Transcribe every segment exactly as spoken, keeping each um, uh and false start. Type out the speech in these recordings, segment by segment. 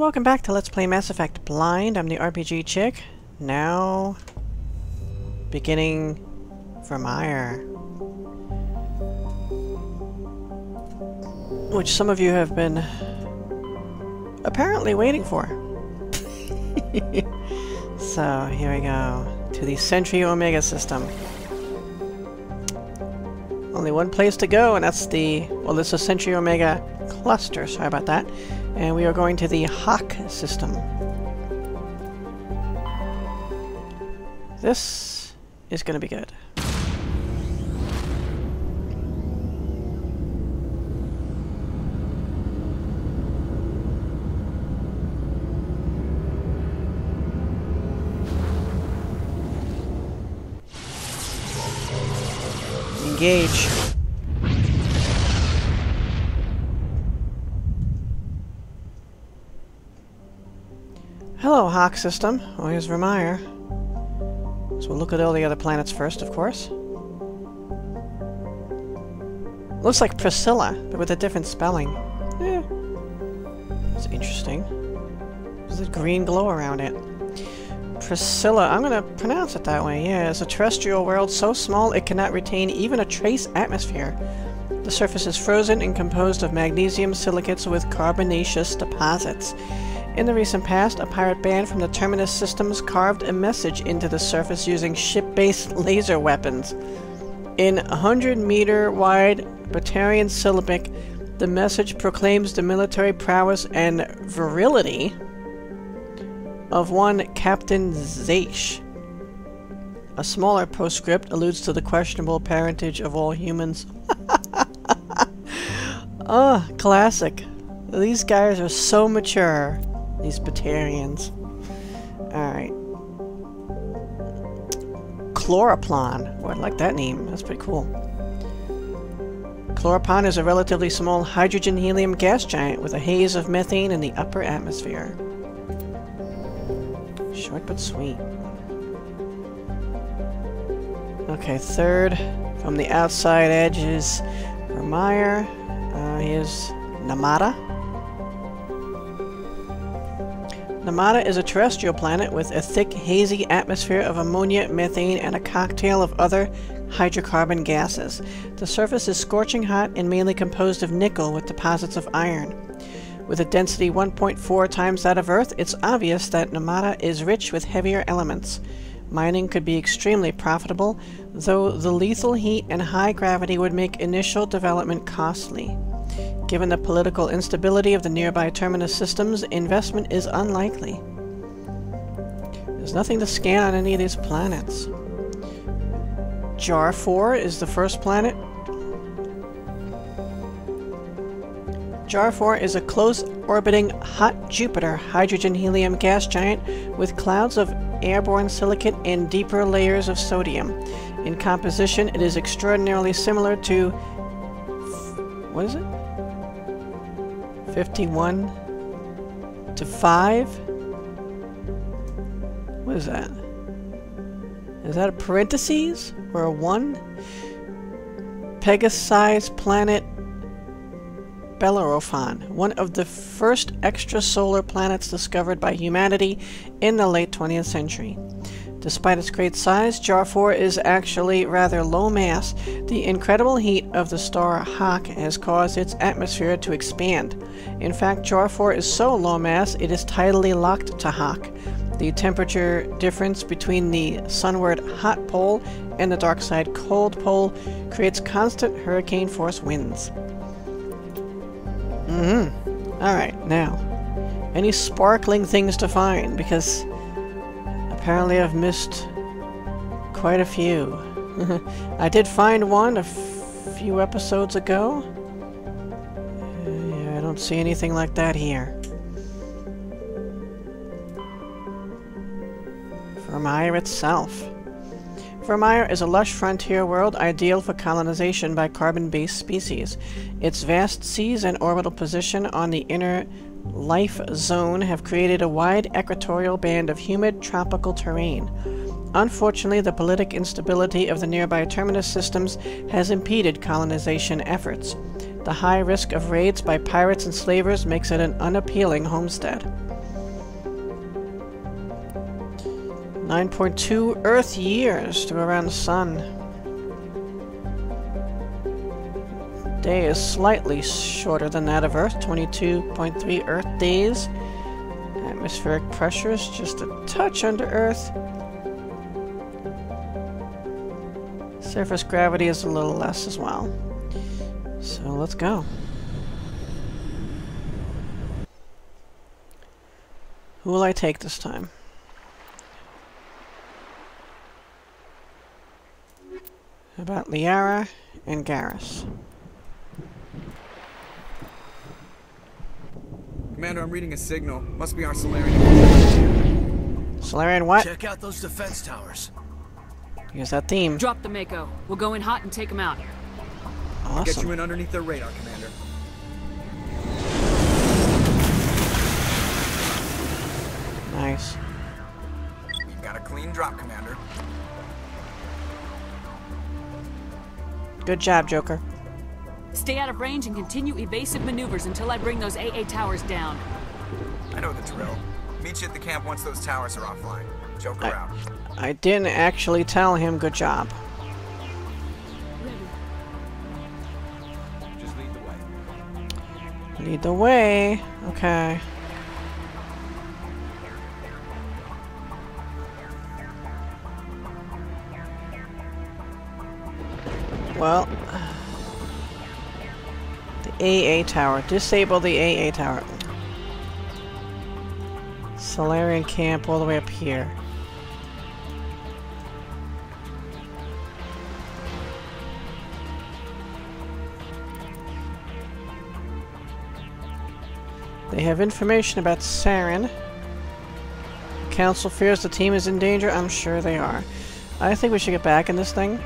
welcome back to Let's Play Mass Effect Blind. I'm the R P G chick. Now, beginning Virmire, which some of you have been apparently waiting for. So, here we go, to the Sentry Omega system. Only one place to go, and that's the, well, this is Sentry Omega cluster, sorry about that. And we are going to the Hawk system. This is going to be good. Engage. Hello, Hawk system. Oh, here's Virmire. So we'll look at all the other planets first, of course. Looks like Priscilla, but with a different spelling. Eh. That's interesting. There's a green glow around it. Priscilla, I'm gonna pronounce it that way, yeah. It's a terrestrial world so small it cannot retain even a trace atmosphere. The surface is frozen and composed of magnesium silicates with carbonaceous deposits. In the recent past, a pirate band from the Terminus systems carved a message into the surface using ship-based laser weapons. In one hundred meter wide Batarian syllabic, the message proclaims the military prowess and virility of one Captain Zaish. A smaller postscript alludes to the questionable parentage of all humans. Ah, oh, classic. These guys are so mature. These Batarians. Alright. Chloroplan. Oh, I like that name. That's pretty cool. Chloroplan is a relatively small hydrogen-helium gas giant with a haze of methane in the upper atmosphere. Short but sweet. Okay, third from the outside edge is Virmire. Uh, here's Namada. Namada is a terrestrial planet with a thick, hazy atmosphere of ammonia, methane, and a cocktail of other hydrocarbon gases. The surface is scorching hot and mainly composed of nickel with deposits of iron. With a density one point four times that of Earth, it's obvious that Namada is rich with heavier elements. Mining could be extremely profitable, though the lethal heat and high gravity would make initial development costly. Given the political instability of the nearby Terminus systems, investment is unlikely. There's nothing to scan on any of these planets. Jar four is the first planet. Jar four is a close-orbiting hot Jupiter hydrogen-helium gas giant with clouds of airborne silicate and deeper layers of sodium. In composition, it is extraordinarily similar to... what is it? fifty-one to five? What is that? Is that a parentheses? Or a one? Pegasus planet Bellerophon, one of the first extrasolar planets discovered by humanity in the late twentieth century. Despite its great size, Jar four is actually rather low mass. The incredible heat of the star Hawk has caused its atmosphere to expand. In fact, Jar four is so low mass it is tidally locked to Hawk. The temperature difference between the sunward hot pole and the dark side cold pole creates constant hurricane force winds. Mm-hmm. Alright, now, any sparkling things to find, because apparently I've missed quite a few. I did find one a f few episodes ago. Uh, yeah, I don't see anything like that here. Virmire itself. Virmire is a lush frontier world ideal for colonization by carbon-based species. Its vast seas and orbital position on the inner life zone have created a wide equatorial band of humid tropical terrain. Unfortunately, the politic instability of the nearby Terminus systems has impeded colonization efforts. The high risk of raids by pirates and slavers makes it an unappealing homestead. nine point two Earth years to go around the sun. Day is slightly shorter than that of Earth, twenty-two point three Earth days. Atmospheric pressure is just a touch under Earth. Surface gravity is a little less as well. So let's go. Who will I take this time? How about Liara and Garrus? Commander, I'm reading a signal. Must be our Salarian. Salarian what? Check out those defense towers. Here's that theme. Drop the Mako. We'll go in hot and take them out. Awesome. I'll get you in underneath their radar, Commander. Nice. You got a clean drop, Commander. Good job, Joker. Stay out of range and continue evasive maneuvers until I bring those A A towers down. I know the drill. Meet you at the camp once those towers are offline. Joker I, out. I didn't actually tell him good job. Just lead the way. Lead the way. Okay. Well, the A A tower. Disable the A A tower. Salarian camp all the way up here. They have information about Saren. The council fears the team is in danger. I'm sure they are. I think we should get back in this thing.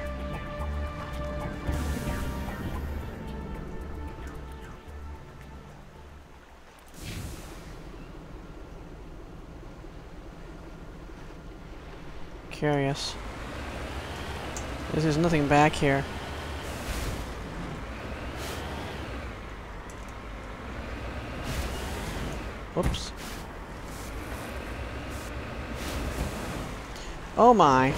Curious. There's nothing back here. Whoops. Oh my.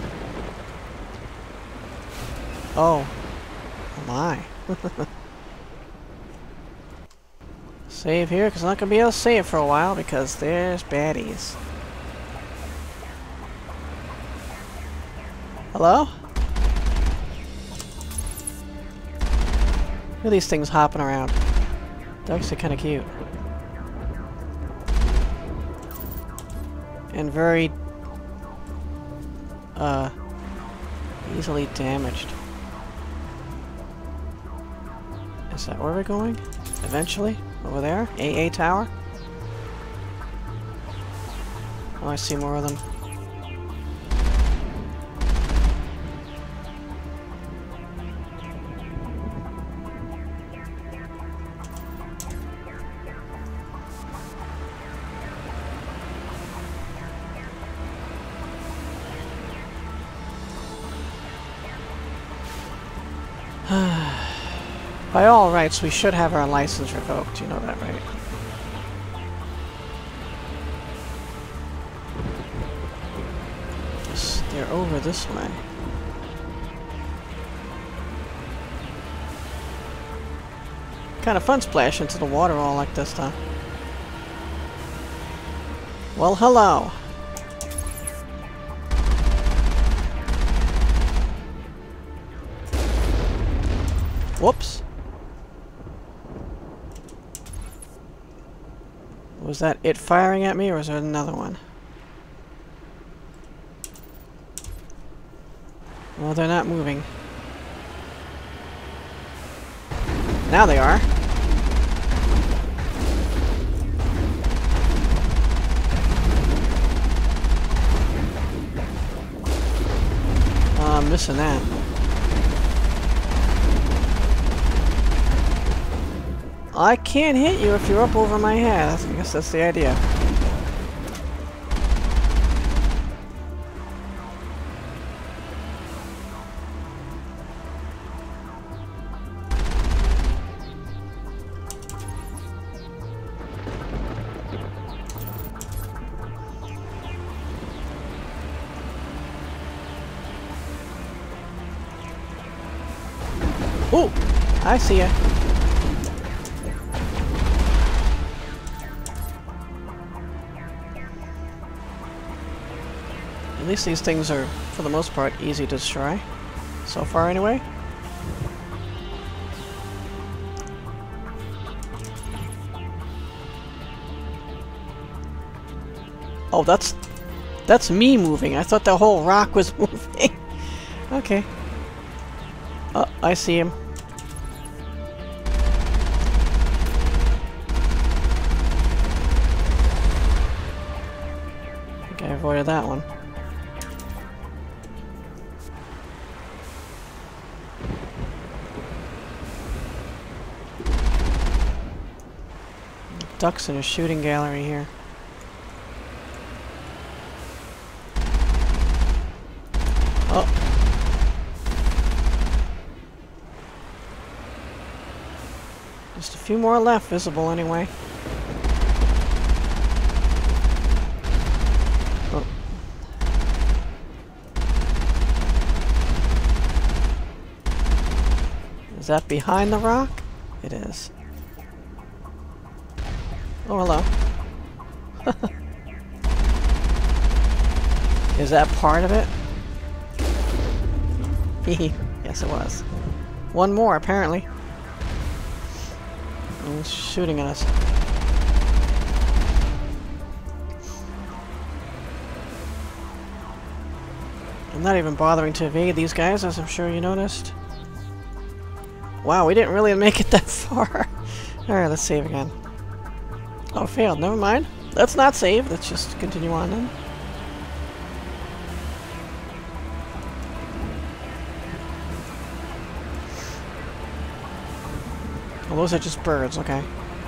Oh. Oh my. Save here, because I'm not going to be able to save for a while, because there's baddies. Hello? Look at these things hopping around. They're actually kind of cute. And very, uh, easily damaged. Is that where we're going? Eventually? Over there? A A tower? Oh, I see more of them. By all rights, we should have our license revoked. You know that, right? Yes, they're over this way. Kind of fun splash into the water all like this, though. Well, hello. Whoops. Was that it firing at me, or was there another one? Well, they're not moving. Now they are. Oh, I'm missing that. I can't hit you if you're up over my head. I guess that's the idea. Oh, I see ya. At least these things are, for the most part, easy to destroy. So far, anyway. Oh, that's... That's me moving. I thought the whole rock was moving. Okay. Oh, I see him. I think I avoided that one. Ducks in a shooting gallery here. Oh. Just a few more left visible anyway. Oh. Is that behind the rock? It is. Oh, hello. Is that part of it? Yes, it was. One more, apparently. He's shooting at us. I'm not even bothering to evade these guys, as I'm sure you noticed. Wow, we didn't really make it that far. Alright, let's save again. Oh, failed. Never mind. Let's not save. Let's just continue on then. Oh, those are just birds. Okay.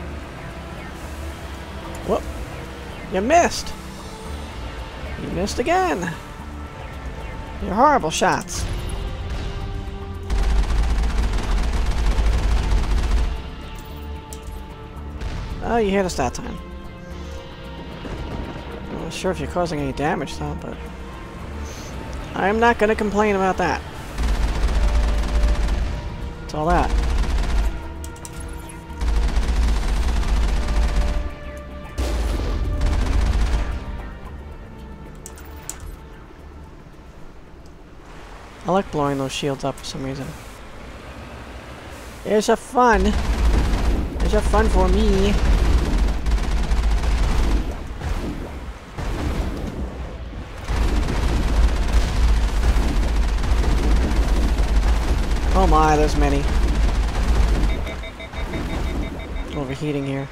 Whoop. You missed. You missed again. You're horrible shots. Oh, you hit us that time. I'm not sure if you're causing any damage, though, but... I'm not gonna complain about that. It's all that. I like blowing those shields up for some reason. It's a fun. It's a fun for me. Oh my, there's many. Overheating here.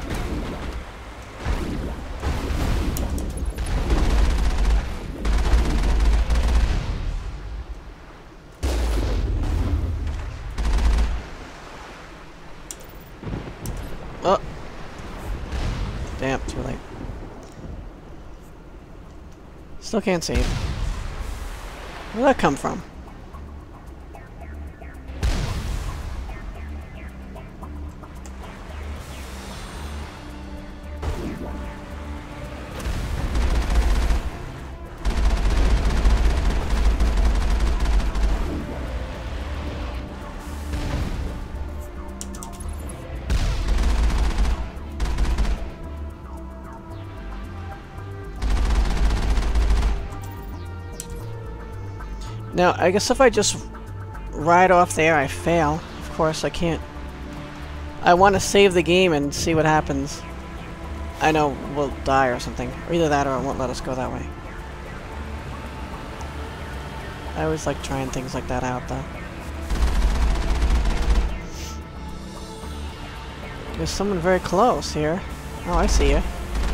Oh! Damn, too late. Still can't save. Where'd that come from? Now, I guess if I just ride off there, I fail. Of course, I can't. I want to save the game and see what happens. I know we'll die or something. Or either that or it won't let us go that way. I always like trying things like that out, though. There's someone very close here. Oh, I see you.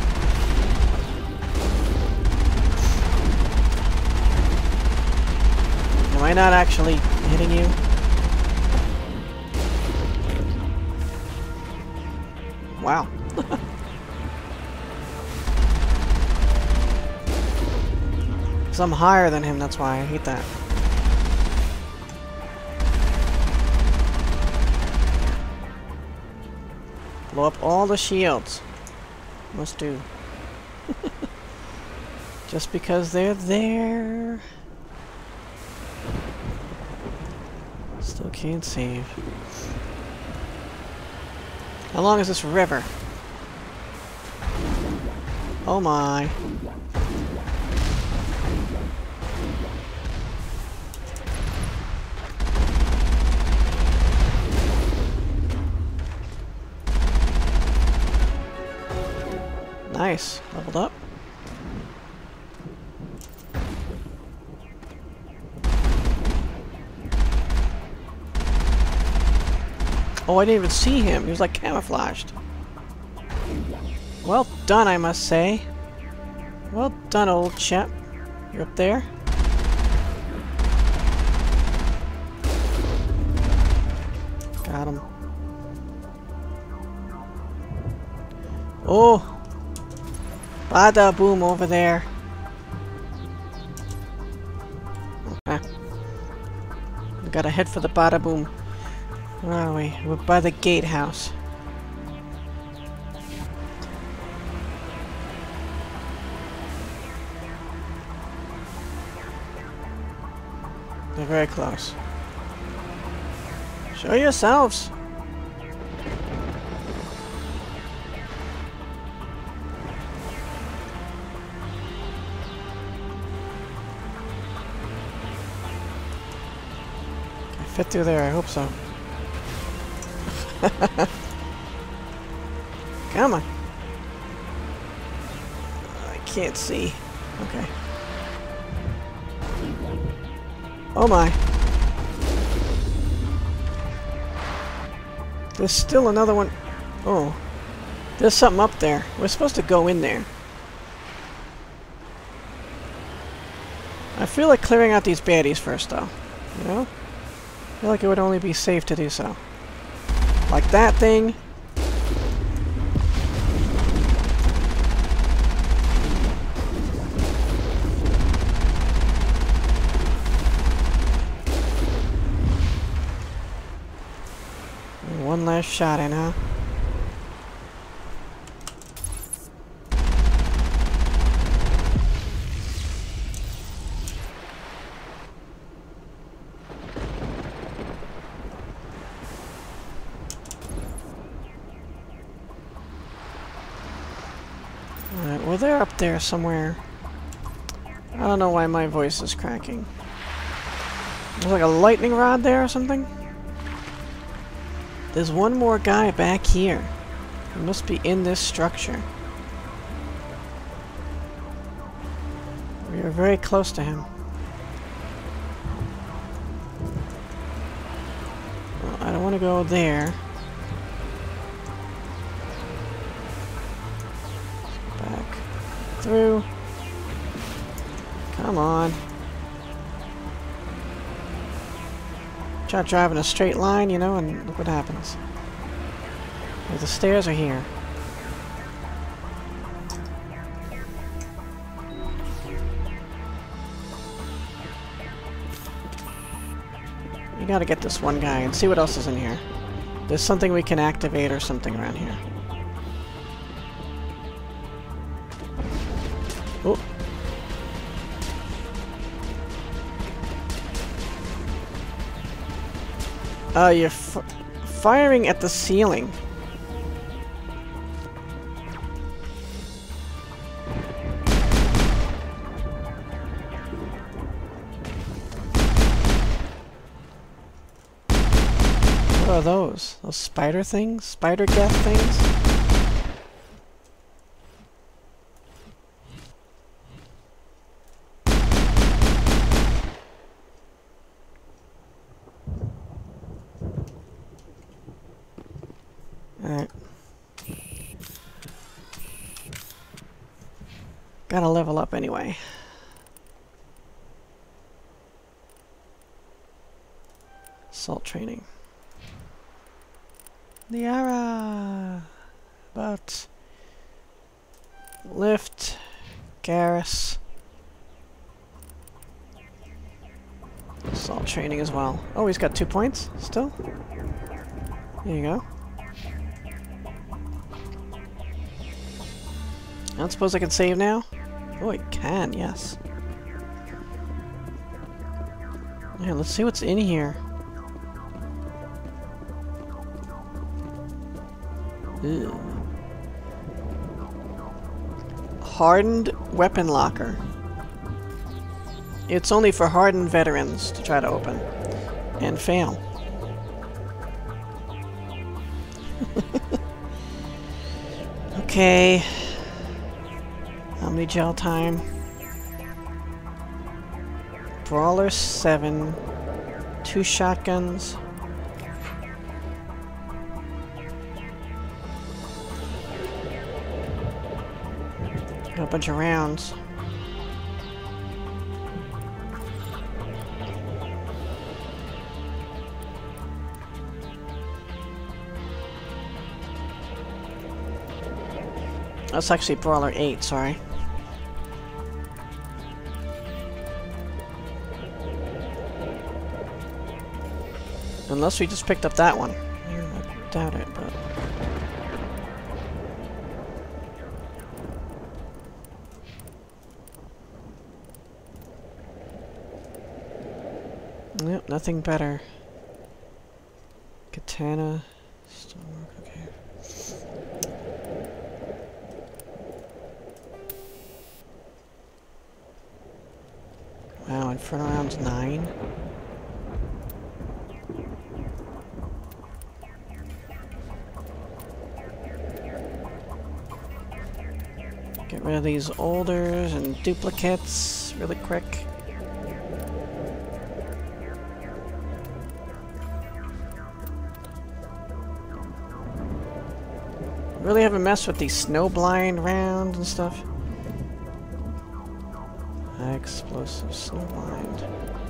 Am I not actually hitting you? Wow. Because I'm higher than him, that's why I hate that. Blow up all the shields. Must do. Just because they're there. Still can't save. How long is this river? Oh my. Nice. Leveled up. Oh, I didn't even see him. He was like camouflaged. Well done, I must say. Well done, old chap. You're up there. Got him. Oh! Bada boom over there. Okay. We gotta head for the bada boom. Where are we? We're by the gatehouse. They're very close. Show yourselves! Can I fit through there? I hope so. Come on. I can't see. Okay. Oh my. There's still another one. Oh. There's something up there. We're supposed to go in there. I feel like clearing out these baddies first though. You know? I feel like it would only be safe to do so. Like that thing. One last shot in, huh? Alright, well they're up there somewhere. I don't know why my voice is cracking. There's like a lightning rod there or something? There's one more guy back here. He must be in this structure. We are very close to him. Well, I don't want to go there. Back through. Come on. Try driving a straight line, you know, and look what happens. Well, the stairs are here. You gotta get this one guy and see what else is in here. There's something we can activate or something around here. Oh. Uh, you're f firing at the ceiling. What are those? Those spider things? Spider death things? Alright. Gotta level up anyway. Assault training. Liara! About lift, Garrus. Assault training as well. Oh, he's got two points still. There you go. I don't suppose I can save now? Oh, I can, yes. Yeah, let's see what's in here. Ew. Hardened weapon locker. It's only for hardened veterans to try to open. And fail. Okay. How many gel time? Brawler seven. Two shotguns. Got a bunch of rounds. That's actually Brawler eight, sorry. Unless we just picked up that one. I doubt it, but... Yep, nothing better. Katana. Still work, okay. Wow, Inferno round's nine. Get rid of these olders and duplicates really quick. Really haven't messed with these snowblind rounds and stuff. High explosive snowblind.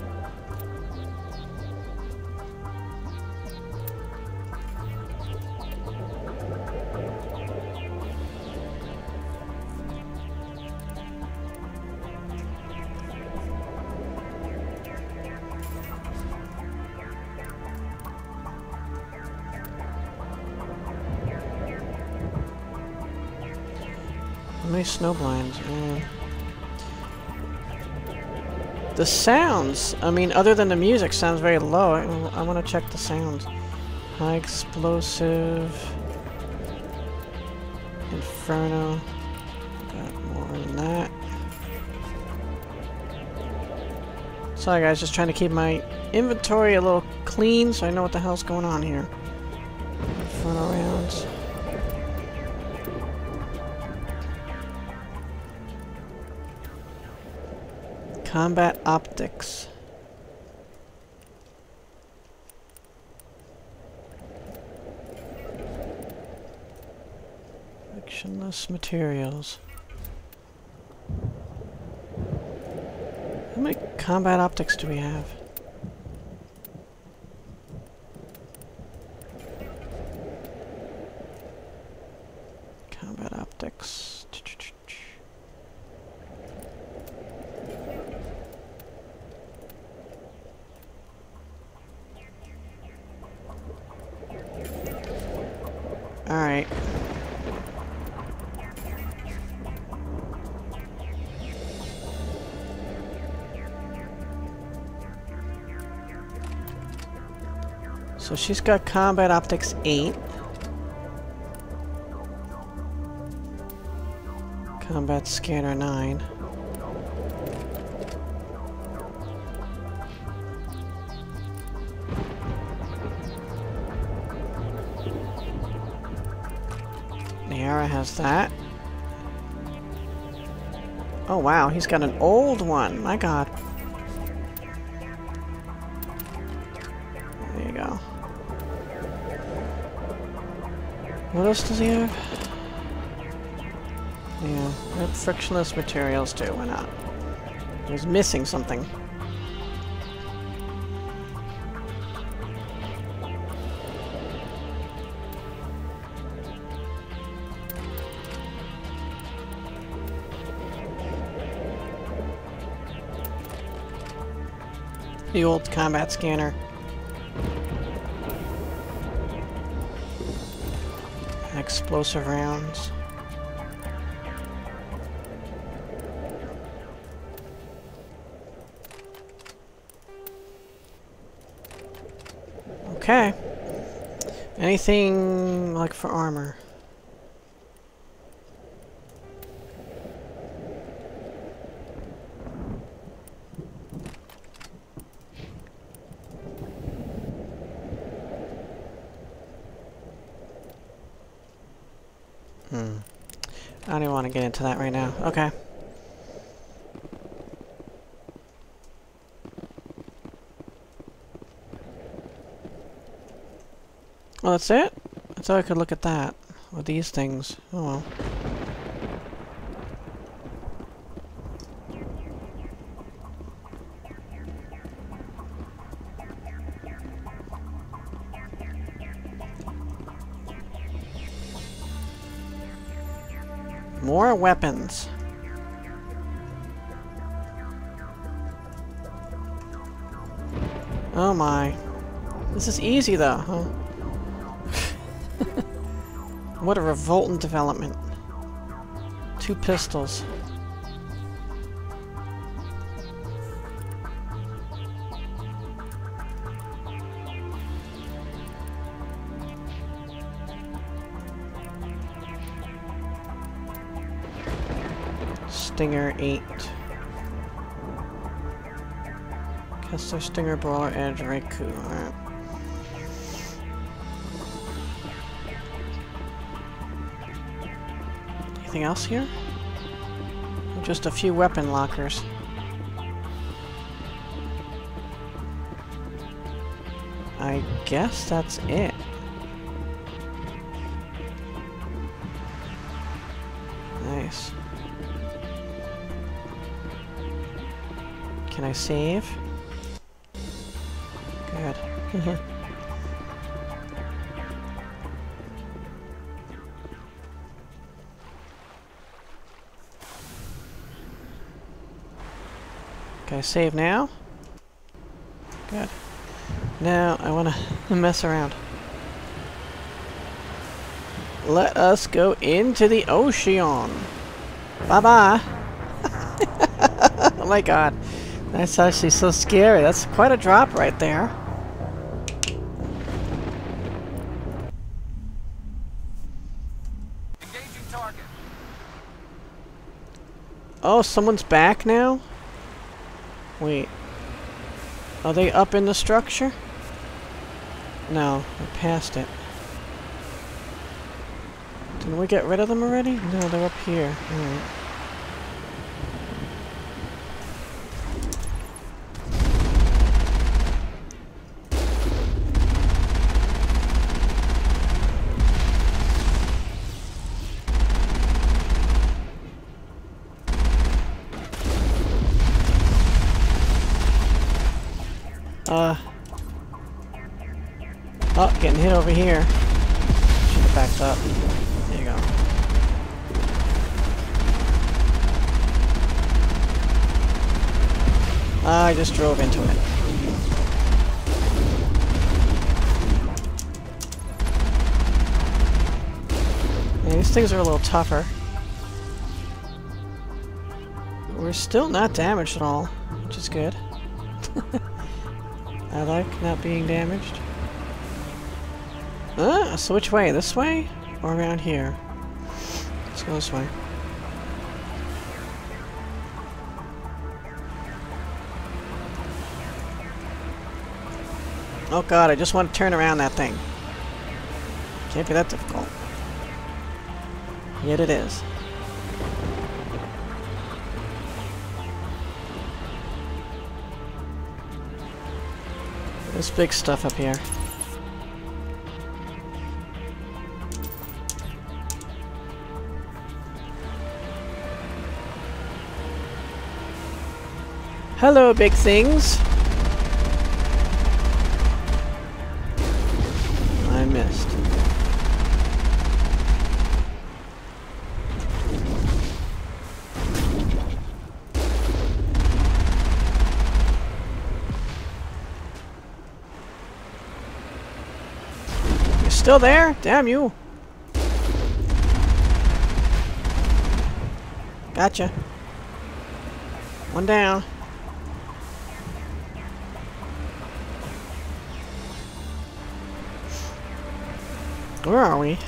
How many snowblinds? Mm. The sounds, I mean, other than the music, sounds very low. I, I want to check the sounds. High explosive. Inferno. Got more than that. Sorry guys, just trying to keep my inventory a little clean so I know what the hell's going on here. Inferno rounds. Combat optics. Frictionless materials. How many combat optics do we have? Combat optics. Alright. So she's got combat optics eight. Combat scanner nine. Niara has that. Oh wow, he's got an old one. My god. There you go. What else does he have? Yeah, we have frictionless materials too. Why not? He was missing something. The old combat scanner. Explosive rounds. Okay. Anything like for armor? don't even want to get into that right now. Okay. Well, that's it? I thought I could look at that. Or these things. Oh well. More weapons. Oh my. This is easy though, huh? What a revoltant development. Two pistols. Stinger eight. Kessler, Stinger, Brawler, Edge, Raikou. Alright. Anything else here? Just a few weapon lockers. I guess that's it. Nice. Can I save? Good. Can I save now? Good. Now I want to mess around. Let us go into the ocean. Bye-bye. Oh my god. That's actually so scary. That's quite a drop right there. Engaging target. Oh, someone's back now? Wait. Are they up in the structure? No, they're past it. Didn't we get rid of them already? No, they're up here. Alright. Uh. Oh, getting hit over here. Should have backed up. There you go. I just drove into it. Yeah, these things are a little tougher. We're still not damaged at all, which is good. I like not being damaged. Ah, so which way? This way? Or around here? Let's go this way. Oh god, I just want to turn around that thing. Can't be that difficult. Yet it is. There's big stuff up here. Hello, big things! I missed. Still there? Damn you! Gotcha. One down. Where are we?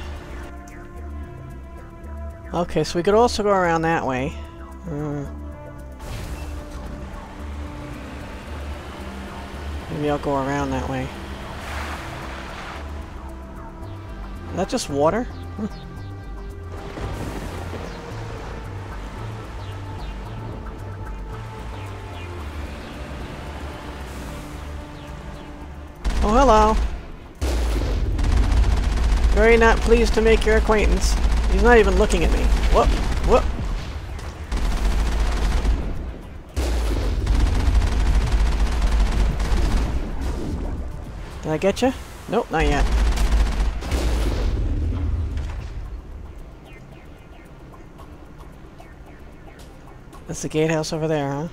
Okay, so we could also go around that way. Uh, maybe I'll go around that way. Is that just water? Oh, hello. Very not pleased to make your acquaintance. He's not even looking at me. Whoop, whoop. Did I get you? Nope, not yet. That's the gatehouse over there, huh?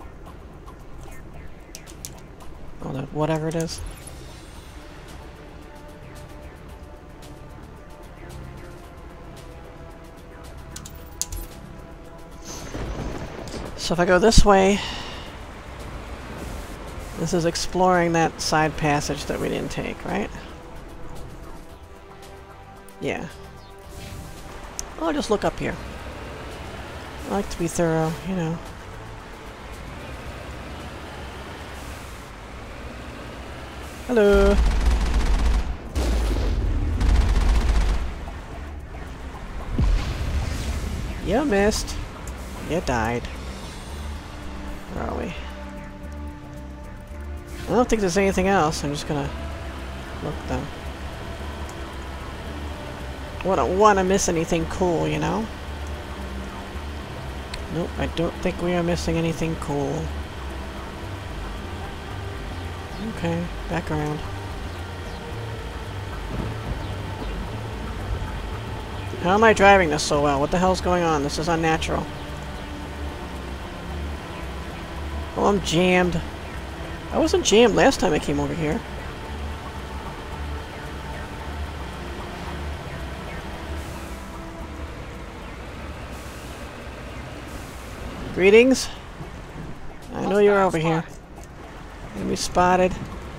Oh, that whatever it is. So if I go this way, this is exploring that side passage that we didn't take, right? Yeah. I'll just look up here. I like to be thorough, you know. Hello. You missed. You died. Where are we? I don't think there's anything else. I'm just gonna look though. I don't want to miss anything cool, you know? Nope, I don't think we are missing anything cool. Okay, back around. How am I driving this so well? What the hell's going on? This is unnatural. Oh, I'm jammed. I wasn't jammed last time I came over here. Greetings. I know you're over here. Enemy spotted.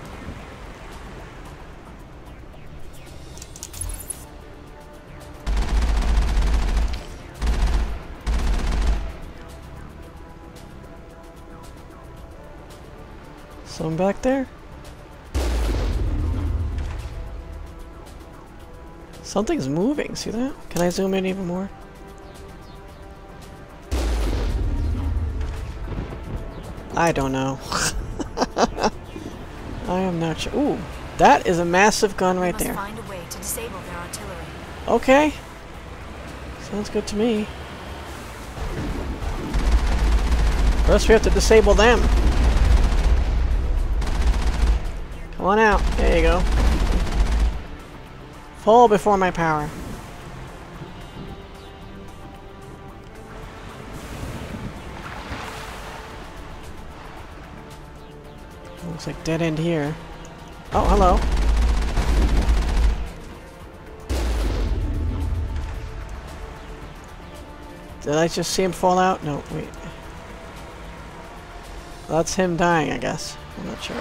Someone back there? Something's moving, see that? Can I zoom in even more? I don't know. I am not sure. Ooh, that is a massive gun right there. Find a way to disable their artillery. Okay. Sounds good to me. First we have to disable them. Come on out. There you go. Fall before my power. Looks like dead end here. Oh, hello. Did I just see him fall out? No, wait. That's him dying, I guess. I'm not sure.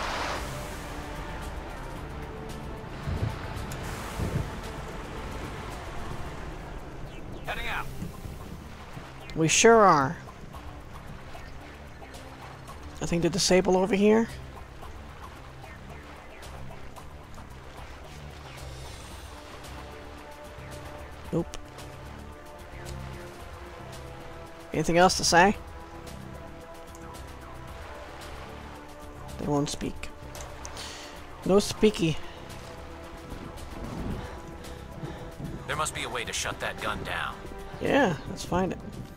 Heading out. We sure are. Nothing to disable over here? Nope. Anything else to say? They won't speak. No speaky. There must be a way to shut that gun down. Yeah, let's find it.